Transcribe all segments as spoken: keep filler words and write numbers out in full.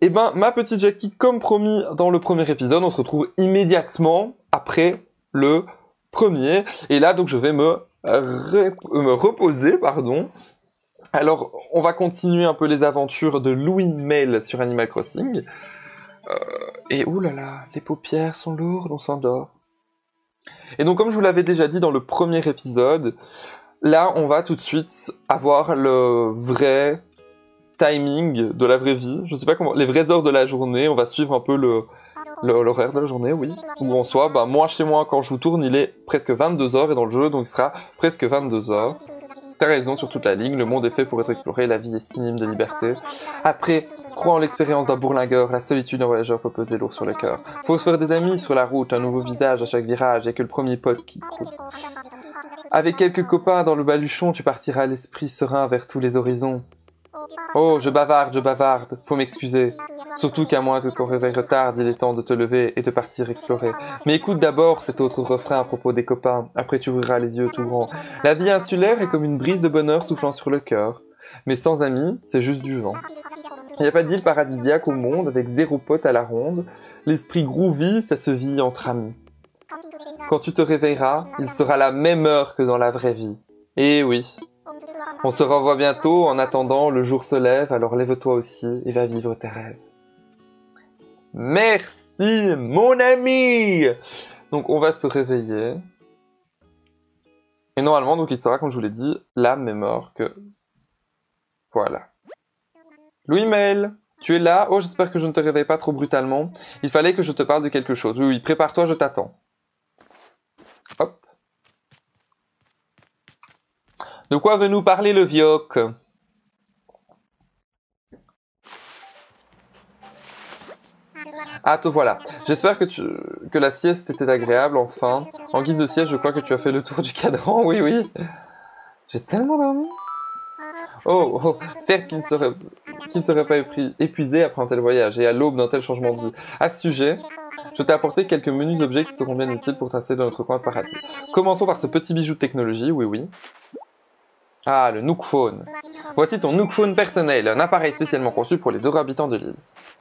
Eh ben, ma petite Jackie, comme promis dans le premier épisode, on se retrouve immédiatement après le premier. Et là, donc, je vais me, ré- me reposer, pardon. Alors, on va continuer un peu les aventures de Louis Mail sur Animal Crossing. Euh, et oulala, les paupières sont lourdes, on s'endort. Et donc, comme je vous l'avais déjà dit dans le premier épisode, là, on va tout de suite avoir le vrai timing de la vraie vie. Je sais pas comment, les vraies heures de la journée. On va suivre un peu le, le l'horaire de la journée, oui. Où en soit, bah, moi, chez moi, quand je vous tourne, il est presque vingt-deux heures et dans le jeu, donc il sera presque vingt-deux heures. T'as raison sur toute la ligne, le monde est fait pour être exploré, la vie est synonyme de liberté. Après, crois en l'expérience d'un bourlingueur, la solitude d'un voyageur peut peser lourd sur le cœur. Faut se faire des amis sur la route, un nouveau visage à chaque virage, et que le premier pote qui court. Avec quelques copains dans le baluchon, tu partiras l'esprit serein vers tous les horizons. Oh, je bavarde, je bavarde, faut m'excuser. Surtout qu'à moins que ton réveil retarde, il est temps de te lever et de partir explorer. Mais écoute d'abord cet autre refrain à propos des copains, après tu ouvriras les yeux tout grands. La vie insulaire est comme une brise de bonheur soufflant sur le cœur. Mais sans amis, c'est juste du vent. Il n'y a pas d'île paradisiaque au monde avec zéro pote à la ronde. L'esprit groovy, ça se vit entre amis. Quand tu te réveilleras, il sera la même heure que dans la vraie vie. Eh oui. On se revoit bientôt, en attendant, le jour se lève, alors lève-toi aussi et va vivre tes rêves. Merci, mon ami! Donc, on va se réveiller. Et normalement, donc, il sera, comme je vous l'ai dit, la même heure que... Voilà. Louis Mail, tu es là? Oh, j'espère que je ne te réveille pas trop brutalement. Il fallait que je te parle de quelque chose. Oui, oui, prépare-toi, je t'attends. Hop. De quoi veut nous parler le vioc? Ah, te voilà. J'espère que, tu... que la sieste était agréable, enfin. En guise de sieste, je crois que tu as fait le tour du cadran, oui, oui. J'ai tellement dormi. Oh, oh, certes qui ne serait, qui ne serait pas épuisé après un tel voyage et à l'aube d'un tel changement de vie. À ce sujet, je t'ai apporté quelques menus objets qui seront bien utiles pour t'installer dans notre coin de paradis. Commençons par ce petit bijou de technologie, oui, oui. Ah, le Nook Phone. Voici ton Nook Phone personnel, un appareil spécialement conçu pour les heureux habitants de l'île.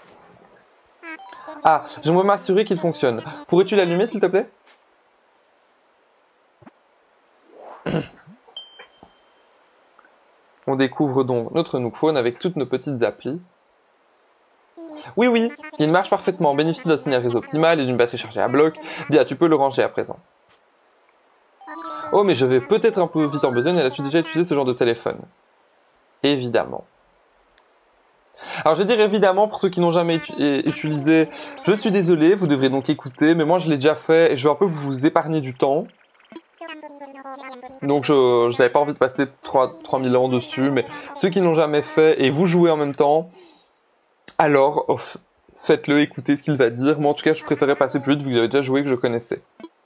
Ah, j'aimerais m'assurer qu'il fonctionne. Pourrais-tu l'allumer, s'il te plaît? On découvre donc notre Nook Phone avec toutes nos petites applis. Oui, oui, il marche parfaitement, bénéficie d'un signal réseau optimal et d'une batterie chargée à bloc. Bien, tu peux le ranger à présent. Oh, mais je vais peut-être un peu vite en besogne, as-tu déjà utilisé ce genre de téléphone? Évidemment. Alors je vais dire évidemment, pour ceux qui n'ont jamais utilisé, je suis désolé, vous devrez donc écouter, mais moi je l'ai déjà fait et je vais un peu vous épargner du temps. Donc je n'avais pas envie de passer trois mille ans dessus, mais ceux qui n'ont jamais fait et vous jouez en même temps, alors oh, faites-le, écoutez ce qu'il va dire. Moi en tout cas je préférais passer plus vite vu que j'avais déjà joué, que je connaissais.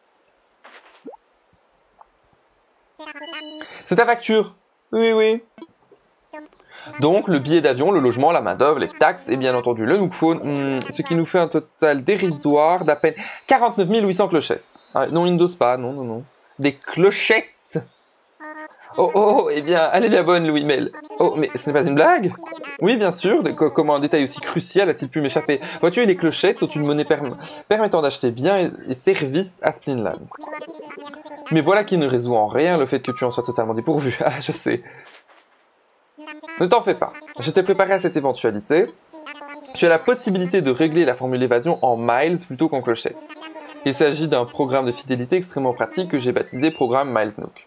C'est ta facture. Oui, oui. Donc, le billet d'avion, le logement, la main-d'œuvre, les taxes et bien entendu le Nook Phone, hmm, ce qui nous fait un total dérisoire d'à peine quarante-neuf mille huit cents clochettes. Ah, non, Windows pas, non, non, non. Des clochettes. Oh, oh, eh bien, elle est bien bonne, Louis Mail. Oh, mais ce n'est pas une blague? Oui, bien sûr, comment un détail aussi crucial a-t-il pu m'échapper? Vois-tu, les clochettes sont une monnaie perm permettant d'acheter biens et, et services à Splinland. Mais voilà qui ne résout en rien le fait que tu en sois totalement dépourvu. Ah, je sais. Ne t'en fais pas, je t'ai préparé à cette éventualité. Tu as la possibilité de régler la formule évasion en miles plutôt qu'en clochettes. Il s'agit d'un programme de fidélité extrêmement pratique que j'ai baptisé programme Miles Nook.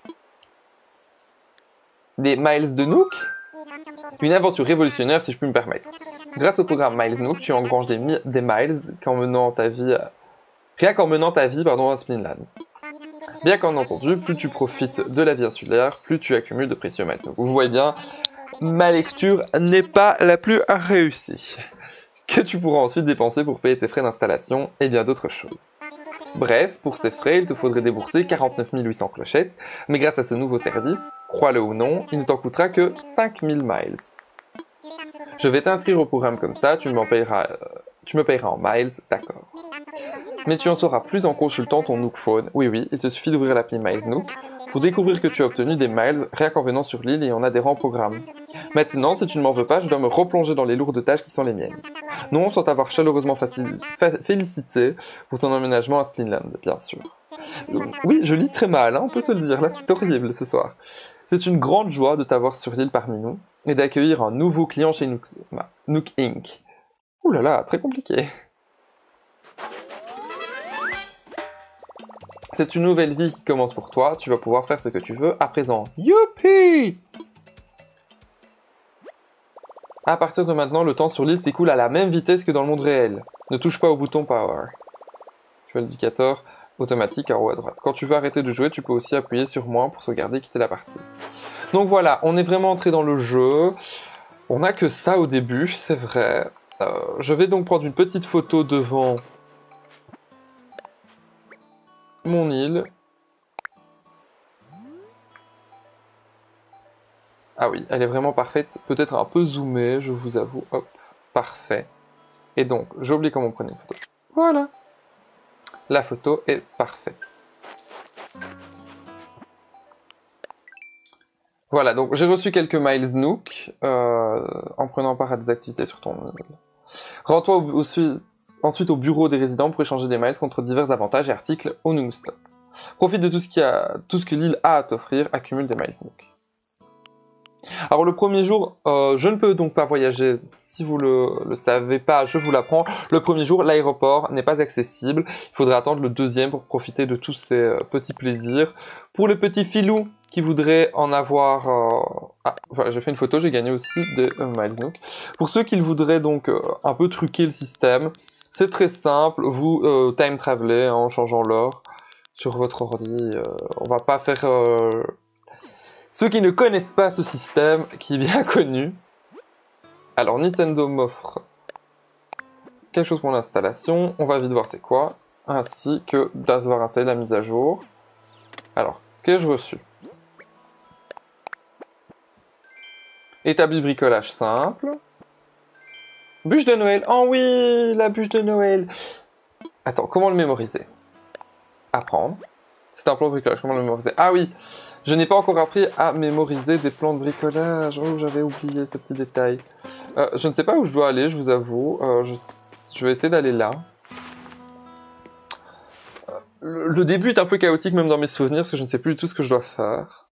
Des miles de Nook? Une aventure révolutionnaire si je puis me permettre. Grâce au programme Miles Nook, tu engranges des, des miles qu'en menant ta vie à... rien qu'en menant ta vie pardon, à Splinland. Bien qu'en entendu, plus tu profites de la vie insulaire, plus tu accumules de précieux miles. Vous voyez bien, ma lecture n'est pas la plus réussie. Que tu pourras ensuite dépenser pour payer tes frais d'installation et bien d'autres choses. Bref, pour ces frais, il te faudrait débourser quarante-neuf mille huit cents clochettes, mais grâce à ce nouveau service, crois-le ou non, il ne t'en coûtera que cinq mille miles. Je vais t'inscrire au programme comme ça, tu, m'en payeras, euh, tu me payeras en miles, d'accord. Mais tu en sauras plus en consultant ton Nook Phone. Oui, oui, il te suffit d'ouvrir l'appli Miles Nook pour découvrir que tu as obtenu des miles rien qu'en venant sur l'île et en adhérant au programme. Maintenant, si tu ne m'en veux pas, je dois me replonger dans les lourdes tâches qui sont les miennes. Non, sans t'avoir chaleureusement facil... fa... félicité pour ton emménagement à Spinland, bien sûr. Donc, oui, je lis très mal, hein, on peut se le dire, là c'est horrible ce soir. C'est une grande joie de t'avoir sur l'île parmi nous et d'accueillir un nouveau client chez Nook, Nook Incorporated. Ouh là là, très compliqué. C'est une nouvelle vie qui commence pour toi, tu vas pouvoir faire ce que tu veux à présent. Youpi! À partir de maintenant, le temps sur l'île s'écoule à la même vitesse que dans le monde réel. Ne touche pas au bouton Power. Tu as l'indicateur automatique en haut à droite. Quand tu veux arrêter de jouer, tu peux aussi appuyer sur moins pour sauvegarder et quitter la partie. Donc voilà, on est vraiment entré dans le jeu. On n'a que ça au début, c'est vrai. Euh, je vais donc prendre une petite photo devant mon île. Ah oui, elle est vraiment parfaite. Peut-être un peu zoomée, je vous avoue. Hop, parfait. Et donc, j'ai oublié comment on prenait une photo. Voilà. La photo est parfaite. Voilà, donc j'ai reçu quelques miles Nook euh, en prenant part à des activités sur ton île. Rends-toi au, au, ensuite au bureau des résidents pour échanger des miles contre divers avantages et articles au Nook Stop. Profite de tout ce, qui a, tout ce que l'île a à t'offrir, accumule des miles Nook. Alors le premier jour, euh, je ne peux donc pas voyager, si vous le, le savez pas, je vous l'apprends. Le premier jour, l'aéroport n'est pas accessible, il faudra attendre le deuxième pour profiter de tous ces euh, petits plaisirs. Pour les petits filous qui voudraient en avoir... Euh... Ah, voilà, j'ai fait une photo, j'ai gagné aussi des euh, miles Nook. Pour ceux qui voudraient donc euh, un peu truquer le système, c'est très simple, vous euh, time travelez hein, en changeant l'heure sur votre ordi, euh, on va pas faire... Euh... Ceux qui ne connaissent pas ce système, qui est bien connu, alors Nintendo m'offre quelque chose pour l'installation, on va vite voir c'est quoi, ainsi que d'avoir installé la mise à jour. Alors, qu'ai-je reçu? Établi bricolage simple. Bûche de Noël, oh oui, la bûche de Noël. Attends, comment le mémoriser? Apprendre. C'est un plan de bricolage, comment le mémoriser? Ah oui, je n'ai pas encore appris à mémoriser des plans de bricolage. Oh, j'avais oublié ce petit détail. Euh, je ne sais pas où je dois aller, je vous avoue. Euh, je, je vais essayer d'aller là. Euh, le, le début est un peu chaotique, même dans mes souvenirs, parce que je ne sais plus du tout ce que je dois faire.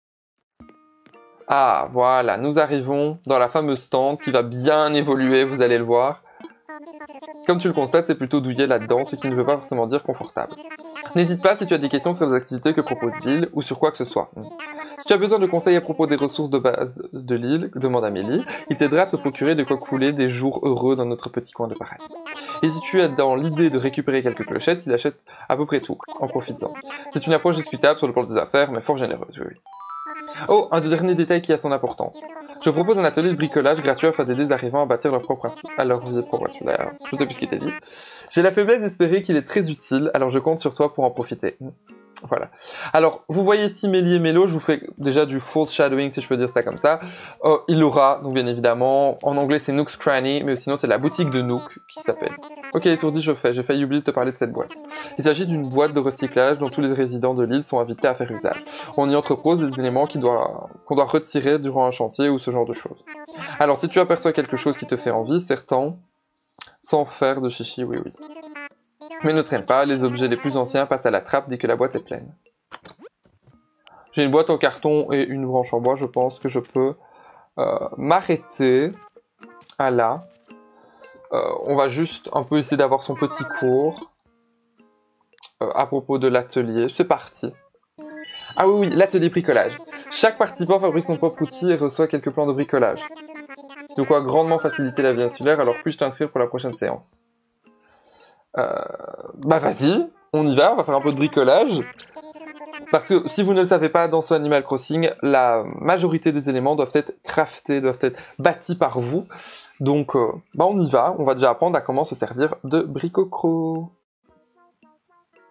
Ah, voilà, nous arrivons dans la fameuse tente qui va bien évoluer, vous allez le voir. Comme tu le constates, c'est plutôt douillet là-dedans, ce qui ne veut pas forcément dire confortable. N'hésite pas si tu as des questions sur les activités que propose l'île ou sur quoi que ce soit. Si tu as besoin de conseils à propos des ressources de base de l'île, demande à Mélie. Il t'aidera à te procurer de quoi couler des jours heureux dans notre petit coin de paradis. Et si tu es dans l'idée de récupérer quelques clochettes, il achète à peu près tout, en profitant. C'est une approche discutable sur le plan des affaires, mais fort généreuse, oui. Oh, un dernier détail qui a son importance. Je propose un atelier de bricolage gratuit afin d'aider les arrivants à bâtir leur propre à leur vie propre. Là, je sais plus ce qui était dit. J'ai la faiblesse d'espérer qu'il est très utile, alors je compte sur toi pour en profiter. Voilà. Alors, vous voyez ici Mélie et Mélo, je vous fais déjà du false shadowing, si je peux dire ça comme ça. Oh, il l'aura, donc bien évidemment. En anglais, c'est Nook's Cranny, mais sinon, c'est la boutique de Nook qui s'appelle. Ok, étourdi, je fais. J'ai failli oublier de te parler de cette boîte. Il s'agit d'une boîte de recyclage dont tous les résidents de l'île sont invités à faire usage. On y entrepose des éléments qu'on doit, qu'on doit retirer durant un chantier ou ce genre de choses. Alors, si tu aperçois quelque chose qui te fait envie, certains, sans faire de chichi, oui, oui. Mais ne traîne pas, les objets les plus anciens passent à la trappe dès que la boîte est pleine. J'ai une boîte en carton et une branche en bois, je pense que je peux euh, m'arrêter à là. Euh, on va juste un peu essayer d'avoir son petit cours euh, à propos de l'atelier. C'est parti. Ah oui, oui, l'atelier bricolage. Chaque participant fabrique son propre outil et reçoit quelques plans de bricolage. De quoi grandement faciliter la vie insulaire, alors puis-je t'inscrire pour la prochaine séance? Euh, bah vas-y, on y va, on va faire un peu de bricolage. Parce que si vous ne le savez pas, dans ce Animal Crossing, la majorité des éléments doivent être craftés, doivent être bâtis par vous. Donc, euh, bah on y va, on va déjà apprendre à comment se servir de bricocro.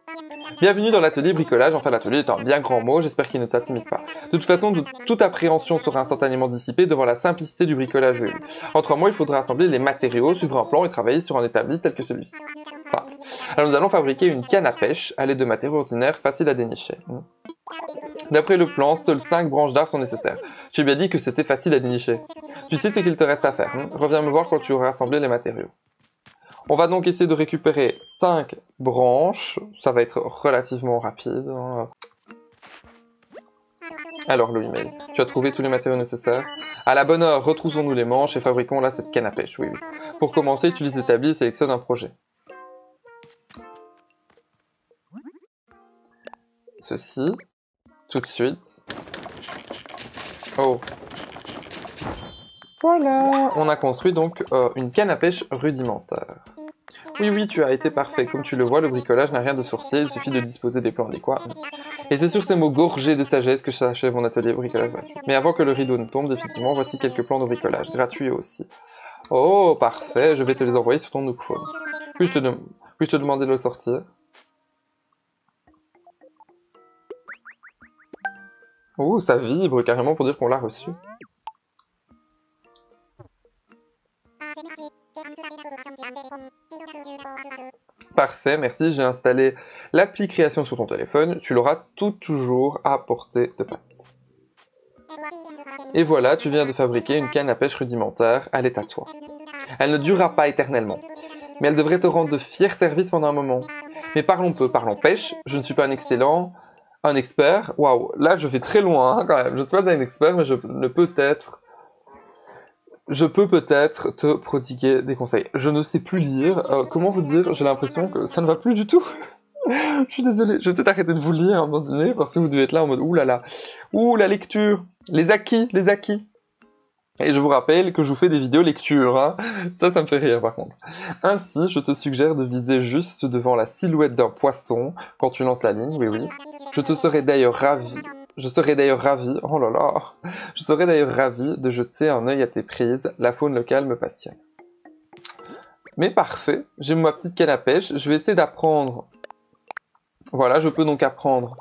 Bienvenue dans l'atelier bricolage, enfin l'atelier est un bien grand mot, j'espère qu'il ne t'intimide pas. De toute façon, de, toute appréhension sera instantanément dissipée devant la simplicité du bricolage. En trois mots, il faudra assembler les matériaux, suivre un plan et travailler sur un établi tel que celui-ci. Simple. Alors nous allons fabriquer une canne à pêche à l'aide de matériaux ordinaires faciles à dénicher. D'après le plan, seules cinq branches d'arbres sont nécessaires. J'ai bien dit que c'était facile à dénicher. Tu sais ce qu'il te reste à faire. Hein? Reviens me voir quand tu auras assemblé les matériaux. On va donc essayer de récupérer cinq branches. Ça va être relativement rapide. Hein. Alors, le email. Tu as trouvé tous les matériaux nécessaires? À la bonne heure, retroussons-nous les manches et fabriquons là cette canne à pêche. Oui, oui. Pour commencer, utilise l'établi et sélectionne un projet. Ceci. Tout de suite. Oh. Voilà. On a construit donc euh, une canne à pêche rudimentaire. Oui, oui, tu as été parfait. Comme tu le vois, le bricolage n'a rien de sorcier, il suffit de disposer des plans adéquats. Et c'est sur ces mots gorgés de sagesse que j'achève mon atelier bricolage. Mais avant que le rideau ne tombe définitivement, voici quelques plans de bricolage, gratuits aussi. Oh, parfait, je vais te les envoyer sur ton Nook Phone. Puis-je te, de... Puis te demander de le sortir? Oh, ça vibre carrément pour dire qu'on l'a reçu. Parfait, merci. J'ai installé l'appli création sur ton téléphone. Tu l'auras tout toujours à portée de patte. Et voilà, tu viens de fabriquer une canne à pêche rudimentaire. Elle est à toi. Elle ne durera pas éternellement, mais elle devrait te rendre de fiers services pendant un moment. Mais parlons peu, parlons pêche. Je ne suis pas un excellent, un expert. Waouh, là je vais très loin hein, quand même. Je ne suis pas un expert, mais je ne peux être... Je peux peut-être te prodiguer des conseils. Je ne sais plus lire. Euh, comment vous dire? J'ai l'impression que ça ne va plus du tout. Je suis désolée. Je vais peut-être arrêter de vous lire à un moment donné parce que vous devez être là en mode ouh là là. Ouh la lecture. Les acquis, les acquis. Et je vous rappelle que je vous fais des vidéos lecture. Hein. Ça, ça me fait rire par contre. Ainsi, je te suggère de viser juste devant la silhouette d'un poisson quand tu lances la ligne. Oui, oui. Je te serais d'ailleurs ravi. Je serais d'ailleurs ravi, oh là là, je serais d'ailleurs ravi de jeter un œil à tes prises, la faune locale me passionne. Mais parfait, j'ai ma petite canne à pêche, je vais essayer d'apprendre. Voilà, je peux donc apprendre.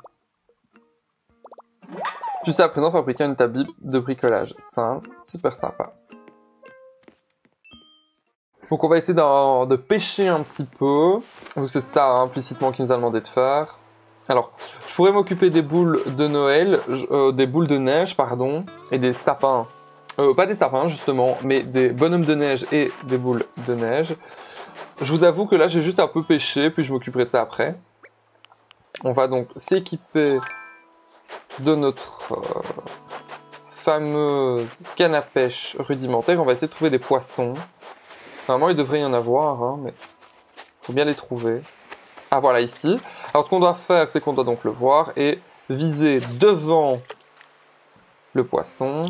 Tu sais à présent fabriquer une établi de bricolage, simple, super sympa. Donc on va essayer de, de pêcher un petit peu, c'est ça hein, implicitement qu'il nous a demandé de faire. Alors, je pourrais m'occuper des boules de Noël, euh, des boules de neige, pardon, et des sapins. Euh, pas des sapins, justement, mais des bonhommes de neige et des boules de neige. Je vous avoue que là, j'ai juste un peu pêché, puis je m'occuperai de ça après. On va donc s'équiper de notre euh, fameuse canne à pêche rudimentaire. On va essayer de trouver des poissons. Normalement, il devrait y en avoir, hein, mais il faut bien les trouver. Ah voilà ici. Alors ce qu'on doit faire, c'est qu'on doit donc le voir et viser devant le poisson.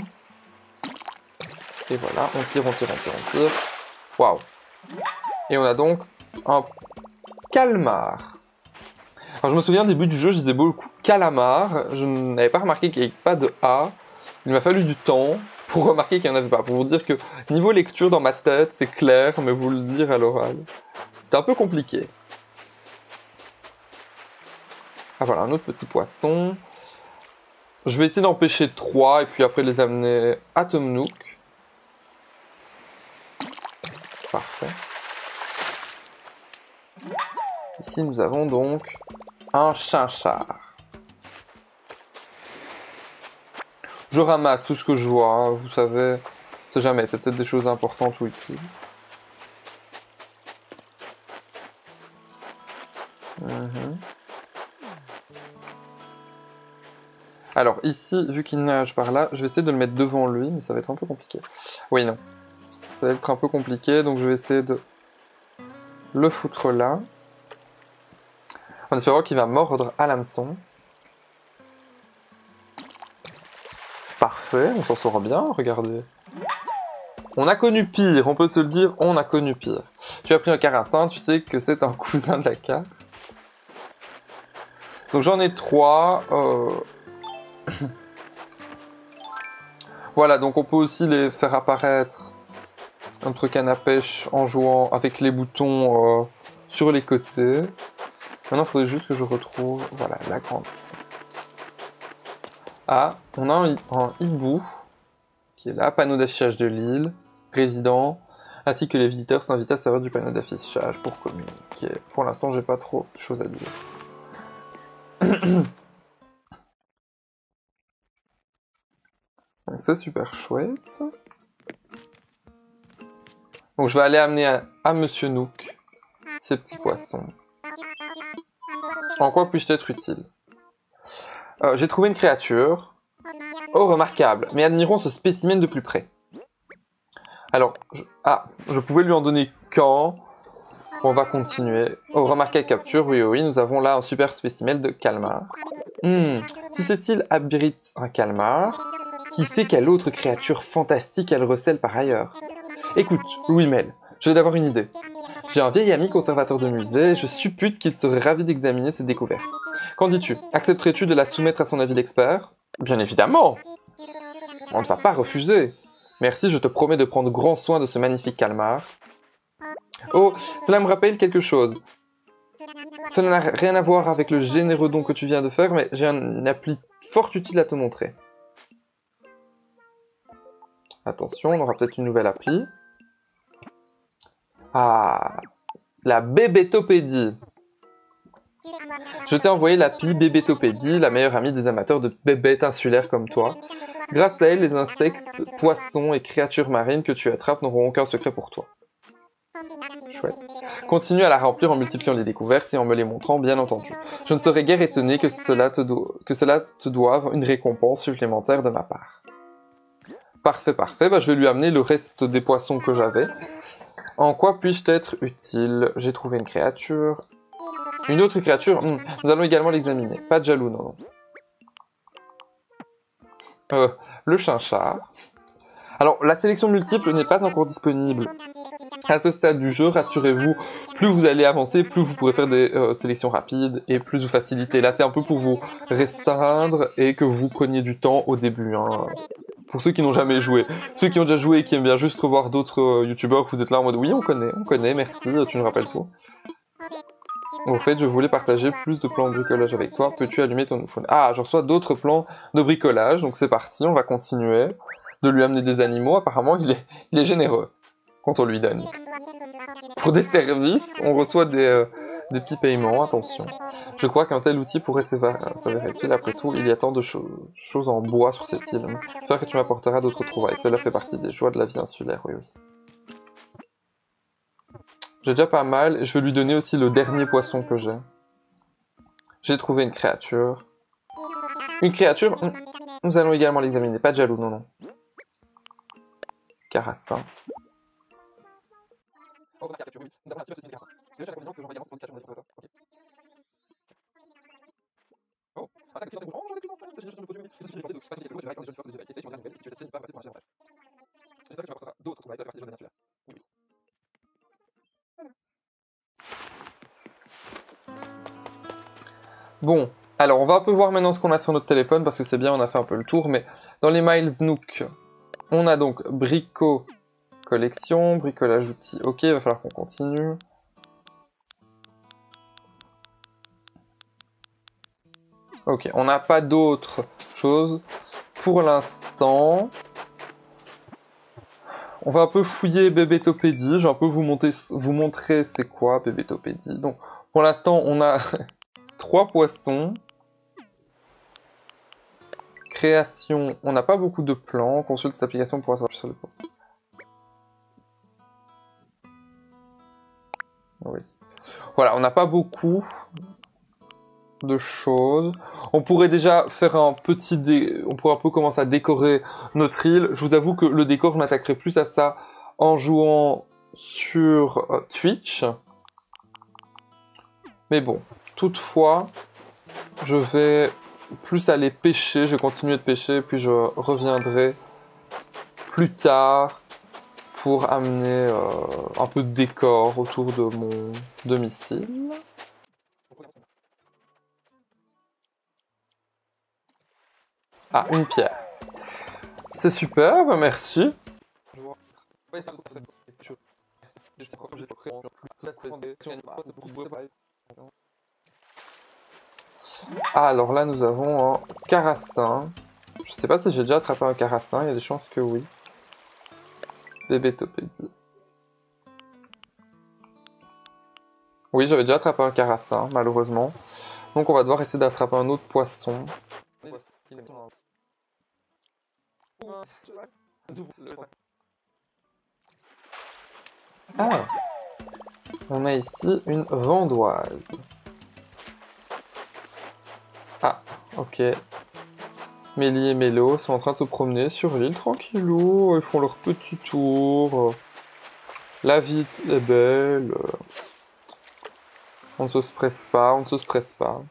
Et voilà, on tire, on tire, on tire, on tire. Waouh. Et on a donc un calmar. Alors je me souviens, au début du jeu, je disais beaucoup calamar. Je n'avais pas remarqué qu'il n'y avait pas de A. Il m'a fallu du temps pour remarquer qu'il n'y en avait pas. Pour vous dire que niveau lecture dans ma tête, c'est clair, mais vous le dire à l'oral, c'était un peu compliqué. Ah voilà, un autre petit poisson. Je vais essayer d'en pêcher trois et puis après les amener à Tom Nook. Parfait. Ici nous avons donc un chinchard. Je ramasse tout ce que je vois, hein, vous savez, on sait jamais, c'est peut-être des choses importantes ou utiles. Mmh. Alors ici, vu qu'il nage par là, je vais essayer de le mettre devant lui, mais ça va être un peu compliqué. Oui, non. Ça va être un peu compliqué, donc je vais essayer de le foutre là. En espérant qu'il va mordre à l'hameçon. Parfait, on s'en sort bien, regardez. On a connu pire, on peut se le dire, on a connu pire. Tu as pris un carassin, tu sais que c'est un cousin de la carpe. Donc j'en ai trois. Euh... Voilà, donc on peut aussi les faire apparaître notre canne à pêche en jouant avec les boutons euh, sur les côtés. Maintenant, il faudrait juste que je retrouve, voilà, la grande. Ah, on a un, un hibou qui est là, panneau d'affichage de l'île, résident, ainsi que les visiteurs sont invités à servir du panneau d'affichage pour communiquer. Pour l'instant, j'ai pas trop de choses à dire. Donc c'est super chouette. Donc je vais aller amener à, à Monsieur Nook ces petits poissons. En quoi puis-je être utile? euh, J'ai trouvé une créature. Oh, remarquable. Mais admirons ce spécimen de plus près. Alors, je... ah, je pouvais lui en donner quand? On va continuer. Oh, remarquable capture. Oui, oui, oui. Nous avons là un super spécimen de calmar. Hmm. Si cette île abrite un calmar, qui sait quelle autre créature fantastique elle recèle par ailleurs? Écoute, Louis Mel, je vais d'avoir une idée. J'ai un vieil ami conservateur de musée et je suppute qu'il serait ravi d'examiner cette découverte. Qu'en dis-tu? Accepterais-tu de la soumettre à son avis d'expert? Bien évidemment! On ne va pas refuser. Merci, je te promets de prendre grand soin de ce magnifique calmar. Oh, cela me rappelle quelque chose. Cela n'a rien à voir avec le généreux don que tu viens de faire, mais j'ai une appli fort utile à te montrer. Attention, on aura peut-être une nouvelle appli. Ah, la bébétopédie. Je t'ai envoyé l'appli Bébétopédie, la meilleure amie des amateurs de bébêtes insulaires comme toi. Grâce à elle, les insectes, poissons et créatures marines que tu attrapes n'auront aucun secret pour toi. Chouette. Continue à la remplir en multipliant les découvertes et en me les montrant, bien entendu. Je ne serais guère étonné que cela te, do... que cela te doive une récompense supplémentaire de ma part. Parfait, parfait. Bah, je vais lui amener le reste des poissons que j'avais. En quoi puis-je être utile? J'ai trouvé une créature. Une autre créature? hmm. Nous allons également l'examiner. Pas de jaloux, non. Euh, le chinchard. Alors, la sélection multiple n'est pas encore disponible. À ce stade du jeu, rassurez-vous, plus vous allez avancer, plus vous pourrez faire des euh, sélections rapides et plus vous faciliter. Là, c'est un peu pour vous restreindre et que vous preniez du temps au début. Hein. Pour ceux qui n'ont jamais joué. Ceux qui ont déjà joué et qui aiment bien juste revoir d'autres euh, youtubeurs, vous êtes là en mode oui, on connaît, on connaît, merci, tu nous rappelles tout. Au fait, je voulais partager plus de plans de bricolage avec toi. Peux-tu allumer ton iPhone? Ah, je reçois d'autres plans de bricolage, donc c'est parti, on va continuer de lui amener des animaux. Apparemment, il est, il est généreux quand on lui donne. Pour des services, on reçoit des, euh, des petits paiements, attention. Je crois qu'un tel outil pourrait s'avérer utile. Après tout, il y a tant de cho choses en bois sur cette île. J'espère que tu m'apporteras d'autres trouvailles. Cela fait partie des joies de la vie insulaire, oui, oui. J'ai déjà pas mal, et je vais lui donner aussi le dernier poisson que j'ai. J'ai trouvé une créature. Une créature, nous allons également l'examiner. Pas de jaloux, non, non. Carassin. Bon, alors on va un peu voir maintenant ce qu'on a sur notre téléphone parce que c'est bien, on a fait un peu le tour, mais dans les Miles Nook, on a donc Brico collection, bricolage outils, ok, il va falloir qu'on continue. Ok, on n'a pas d'autres choses pour l'instant. On va un peu fouiller Bébétopédie, je vais un peu vous, monter, vous montrer c'est quoi Bébétopédie. Donc pour l'instant on a trois poissons. Création, on n'a pas beaucoup de plans. Consulte cette application pour savoir plus sur le plan. Oui. Voilà, on n'a pas beaucoup de choses. On pourrait déjà faire un petit dé... On pourrait un peu commencer à décorer notre île. Je vous avoue que le décor, je m'attaquerai plus à ça en jouant sur euh, Twitch. Mais bon, toutefois, je vais plus aller pêcher. Je vais continuer de pêcher, puis je reviendrai plus tard pour amener euh, un peu de décor autour de mon domicile. Ah, une pierre. C'est super, bah merci. Ah, alors là, nous avons un carassin. Je sais pas si j'ai déjà attrapé un carassin, il y a des chances que oui. Bébé Topédie. Oui, j'avais déjà attrapé un carassin, malheureusement. Donc on va devoir essayer d'attraper un autre poisson. Ah, on a ici une vandoise. Ah, ok. Mélie et Mélo sont en train de se promener sur l'île tranquillou. Ils font leur petit tour. La vie est belle. On ne se stresse pas, on ne se stresse pas.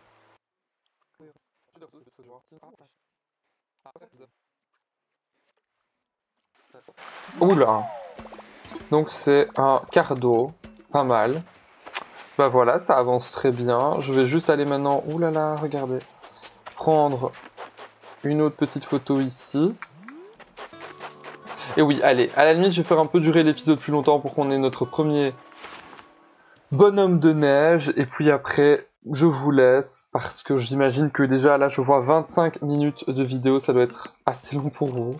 Oula. Donc c'est un cardo. Pas mal. Bah voilà, ça avance très bien. Je vais juste aller maintenant... Ouh là là, regardez. Prendre une autre petite photo ici. Et oui, allez, à la limite, je vais faire un peu durer l'épisode plus longtemps pour qu'on ait notre premier bonhomme de neige. Et puis après, je vous laisse parce que j'imagine que déjà là, je vois vingt-cinq minutes de vidéo. Ça doit être assez long pour vous.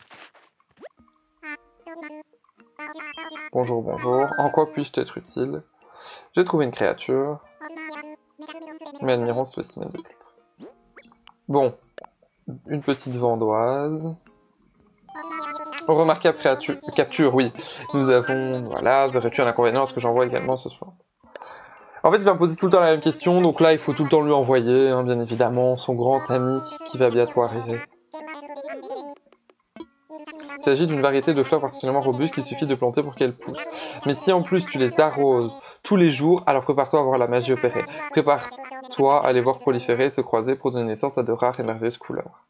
Bonjour, bonjour. En quoi puis-je t'être utile? J'ai trouvé une créature. Mais admirons ce spécimen de plus près. Bon, une petite vandoise. Oh, remarquable créature, capture, oui. Nous avons, voilà, verrais-tu un inconvénient à ce que j'envoie également ce soir? En fait, il va me poser tout le temps la même question, donc là, il faut tout le temps lui envoyer, hein, bien évidemment, son grand ami qui va bientôt arriver. Il s'agit d'une variété de fleurs particulièrement robuste qu'il suffit de planter pour qu'elles poussent. Mais si en plus tu les arroses tous les jours, alors prépare-toi à voir la magie opérer. Prépare-toi à les voir proliférer et se croiser pour donner naissance à de rares et merveilleuses couleurs.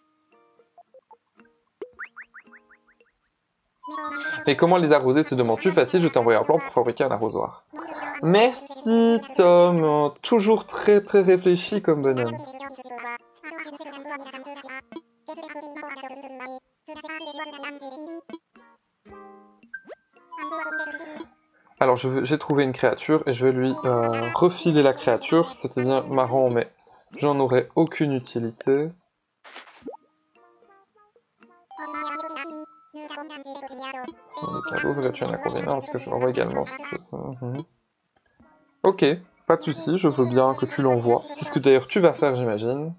Mais comment les arroser, te demandes-tu? Facile, je t'ai envoyé un plan pour fabriquer un arrosoir. Merci Tom, toujours très très réfléchi comme bonhomme. Alors j'ai trouvé une créature et je vais lui euh, refiler la créature. C'était bien marrant mais j'en aurais aucune utilité. Cadeau, verrais-tu un inconvénient parce que je l'envoie également. Mmh. Ok, pas de souci, je veux bien que tu l'envoies. C'est ce que d'ailleurs tu vas faire, j'imagine.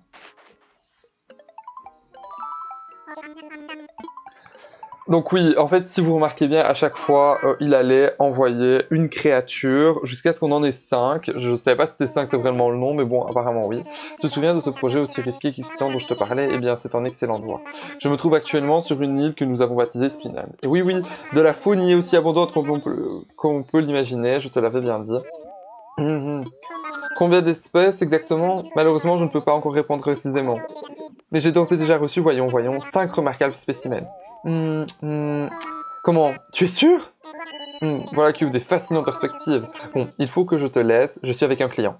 Donc oui, en fait, si vous remarquez bien, à chaque fois, euh, il allait envoyer une créature jusqu'à ce qu'on en ait cinq. Je ne savais pas si c'était cinq, c'était vraiment le nom, mais bon, apparemment oui. Tu te souviens de ce projet aussi risqué qu'excitant dont je te parlais? Eh bien, c'est un excellent doigt. Je me trouve actuellement sur une île que nous avons baptisée Spinal. Et oui, oui, de la faune y est aussi abondante qu'on peut, qu'on peut l'imaginer, je te l'avais bien dit. Mmh. Combien d'espèces exactement? Malheureusement, je ne peux pas encore répondre précisément. Mais j'ai d'ores et déjà reçu, voyons, voyons, cinq remarquables spécimens. Mmh, mmh. Comment? Tu es sûr? mmh, Voilà qui ouvre des fascinantes perspectives. Bon, il faut que je te laisse, je suis avec un client.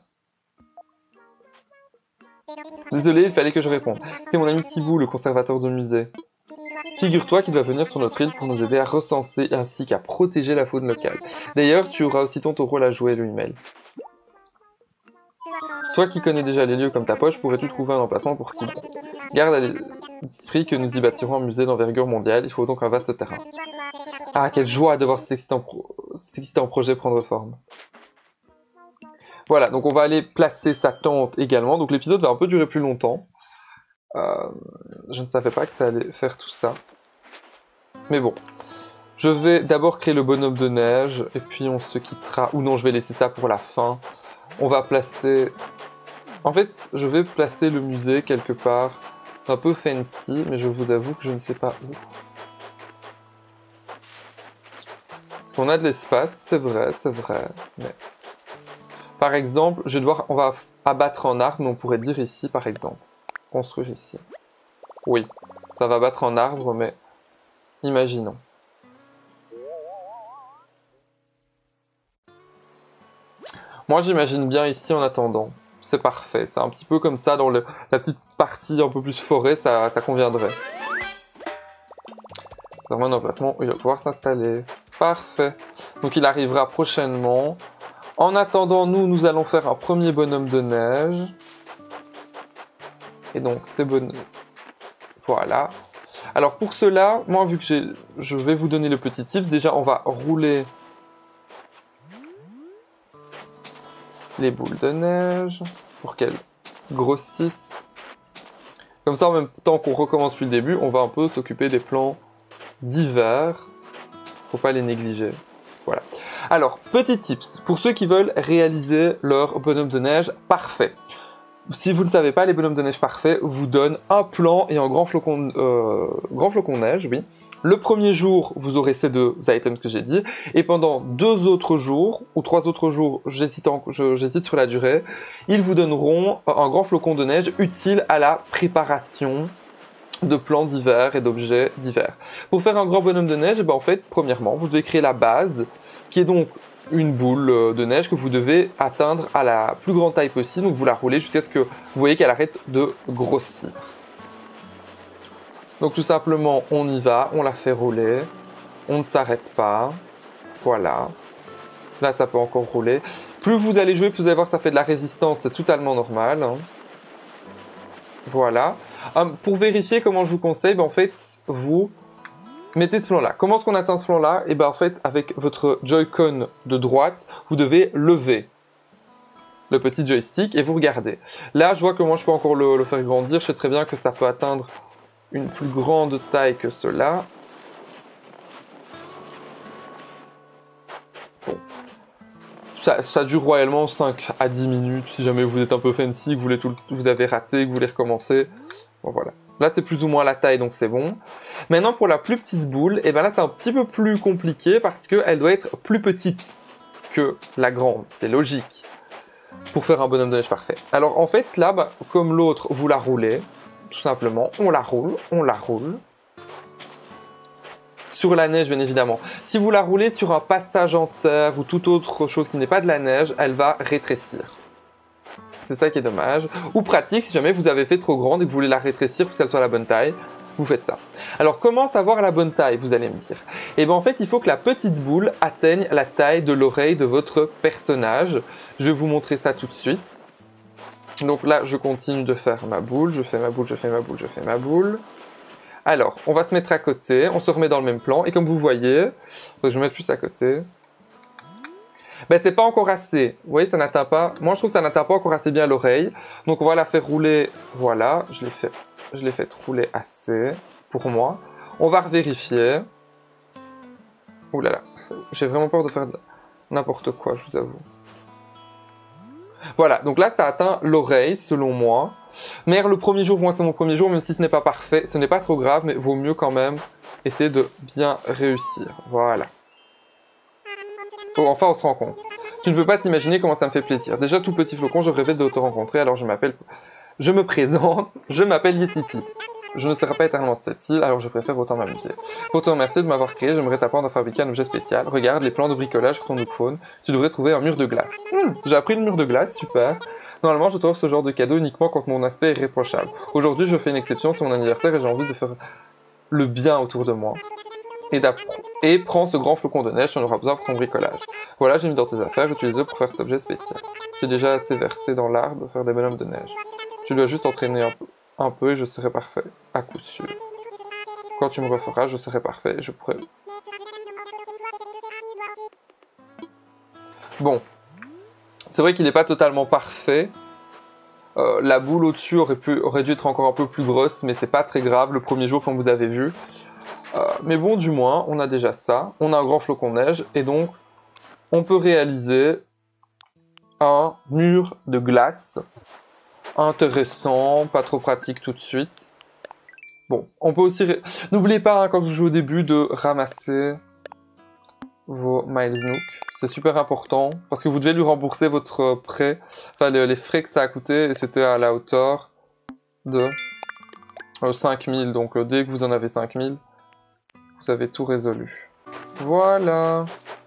Désolé, il fallait que je réponde. C'est mon ami Thibaut, le conservateur de musée. Figure-toi qu'il va venir sur notre île pour nous aider à recenser ainsi qu'à protéger la faune locale. D'ailleurs, tu auras aussi ton rôle à jouer, Louis-Mel. Toi qui connais déjà les lieux comme ta poche, pourrais-tu trouver un emplacement pour Thibaut? Garde à l'esprit que nous y bâtirons un musée d'envergure mondiale, il faut donc un vaste terrain. Ah, quelle joie de voir cet excitant, pro... cet excitant projet prendre forme. Voilà, donc on va aller placer sa tente également, donc l'épisode va un peu durer plus longtemps. Euh, je ne savais pas que ça allait faire tout ça. Mais bon, je vais d'abord créer le bonhomme de neige, et puis on se quittera, ou non, je vais laisser ça pour la fin. On va placer... En fait, je vais placer le musée quelque part un peu fancy, mais je vous avoue que je ne sais pas où. Parce qu'on a de l'espace, c'est vrai, c'est vrai, mais... Par exemple, je vais devoir... On va abattre un arbre, mais on pourrait dire ici, par exemple. Construire ici. Oui, ça va abattre un arbre, mais... Imaginons. Moi, j'imagine bien ici en attendant. C'est parfait. C'est un petit peu comme ça dans le, la petite partie un peu plus forêt, ça, ça conviendrait. Vraiment un emplacement où il va pouvoir s'installer. Parfait. Donc il arrivera prochainement. En attendant, nous, nous allons faire un premier bonhomme de neige. Et donc, c'est bon. Voilà. Alors, pour cela, moi, vu que j'ai, je vais vous donner le petit tips. Déjà, on va rouler les boules de neige pour qu'elles grossissent. Comme ça, en même temps qu'on recommence depuis le début, on va un peu s'occuper des plans d'hiver. Faut pas les négliger. Voilà. Alors, petit tips pour ceux qui veulent réaliser leur bonhomme de neige parfait. Si vous ne savez pas, les bonhommes de neige parfaits vous donnent un plan et un grand flocon, euh, grand flocon de neige, oui. Le premier jour, vous aurez ces deux items que j'ai dit, et pendant deux autres jours, ou trois autres jours, j'hésite, en, je, j'hésite sur la durée, ils vous donneront un grand flocon de neige utile à la préparation de plans d'hiver et d'objets d'hiver. Pour faire un grand bonhomme de neige, eh ben en fait, premièrement, vous devez créer la base, qui est donc une boule de neige que vous devez atteindre à la plus grande taille possible, donc vous la roulez jusqu'à ce que vous voyez qu'elle arrête de grossir. Donc tout simplement, on y va, on la fait rouler, on ne s'arrête pas, voilà. Là, ça peut encore rouler. Plus vous allez jouer, plus vous allez voir que ça fait de la résistance, c'est totalement normal. Hein. Voilà. Um, pour vérifier comment je vous conseille, ben, en fait, vous mettez ce plan-là. Comment est-ce qu'on atteint ce plan-là? Et ben en fait, avec votre Joy-Con de droite, vous devez lever le petit joystick et vous regardez. Là, je vois que moi, je peux encore le, le faire grandir. Je sais très bien que ça peut atteindre une plus grande taille que cela. Bon. Ça, ça dure royalement cinq à dix minutes. Si jamais vous êtes un peu fancy, que vous, voulez tout, vous avez raté, que vous voulez recommencer. Bon, voilà. Là, c'est plus ou moins la taille, donc c'est bon. Maintenant, pour la plus petite boule, et ben là, c'est un petit peu plus compliqué parce qu'elle doit être plus petite que la grande. C'est logique pour faire un bonhomme de neige parfait. Alors, en fait, là, bah, comme l'autre, vous la roulez, tout simplement. On la roule, on la roule. Sur la neige, bien évidemment. Si vous la roulez sur un passage en terre ou toute autre chose qui n'est pas de la neige, elle va rétrécir. C'est ça qui est dommage. Ou pratique, si jamais vous avez fait trop grande et que vous voulez la rétrécir pour qu'elle soit à la bonne taille, vous faites ça. Alors, comment savoir la bonne taille, vous allez me dire? Eh bien, en fait, il faut que la petite boule atteigne la taille de l'oreille de votre personnage. Je vais vous montrer ça tout de suite. Donc là, je continue de faire ma boule. Je fais ma boule, je fais ma boule, je fais ma boule. Alors, on va se mettre à côté. On se remet dans le même plan. Et comme vous voyez, je vais mettre plus à côté. Ben, c'est pas encore assez. Vous voyez, ça n'atteint pas. Moi, je trouve que ça n'atteint pas encore assez bien l'oreille. Donc, on va la faire rouler. Voilà, je l'ai fait. Je l'ai fait rouler assez pour moi. On va revérifier. Ouh là là, j'ai vraiment peur de faire n'importe quoi, je vous avoue. Voilà, donc là, ça atteint l'oreille, selon moi. Mais le premier jour, moi, c'est mon premier jour, même si ce n'est pas parfait. Ce n'est pas trop grave, mais vaut mieux quand même essayer de bien réussir. Voilà. Oh, enfin, on se rend compte. Tu ne peux pas t'imaginer comment ça me fait plaisir. Déjà, tout petit flocon, je rêvais de te rencontrer, alors je m'appelle... Je me présente, je m'appelle Yetiti. Je ne serai pas éternellement sur cette île, alors je préfère autant m'amuser. Pour te remercier de m'avoir créé, j'aimerais t'apprendre à fabriquer un objet spécial. Regarde les plans de bricolage sur ton Nookphone. Tu devrais trouver un mur de glace. Hmm, j'ai appris le mur de glace, super. Normalement, je t'offre ce genre de cadeau uniquement quand mon aspect est réprochable. Aujourd'hui, je fais une exception, c'est mon anniversaire et j'ai envie de faire le bien autour de moi. Et, et prends ce grand flocon de neige, tu en auras besoin pour ton bricolage. Voilà, j'ai mis dans tes affaires, utilisé pour faire cet objet spécial. J'ai déjà assez versé dans l'art de faire des bonhommes de neige. Tu dois juste entraîner un peu, un peu et je serai parfait, à coup sûr. Quand tu me referas, je serai parfait et je pourrai... Bon. C'est vrai qu'il n'est pas totalement parfait. Euh, la boule au-dessus aurait, pu, aurait dû être encore un peu plus grosse, mais c'est pas très grave, le premier jour comme vous avez vu. Euh, mais bon, du moins, on a déjà ça. On a un grand flocon de neige, et donc, on peut réaliser un mur de glace. Intéressant, pas trop pratique tout de suite. Bon, on peut aussi... Ré... N'oubliez pas, hein, quand vous jouez au début, de ramasser vos Miles Nook. C'est super important, parce que vous devez lui rembourser votre prêt, enfin les, les frais que ça a coûté, et c'était à la hauteur de euh, cinq mille. Donc euh, dès que vous en avez cinq mille, vous avez tout résolu. Voilà.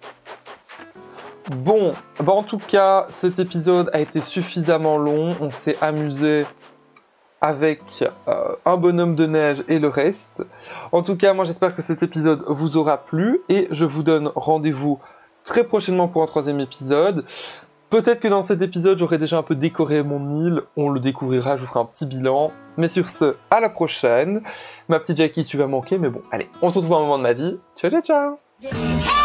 Bon, bah en tout cas, cet épisode a été suffisamment long. On s'est amusé avec euh, un bonhomme de neige et le reste. En tout cas, moi j'espère que cet épisode vous aura plu et je vous donne rendez-vous très prochainement pour un troisième épisode. Peut-être que dans cet épisode, j'aurai déjà un peu décoré mon île. On le découvrira, je vous ferai un petit bilan. Mais sur ce, à la prochaine. Ma petite Jackie, tu vas manquer, mais bon, allez, on se retrouve à un moment de ma vie. Ciao, ciao, ciao.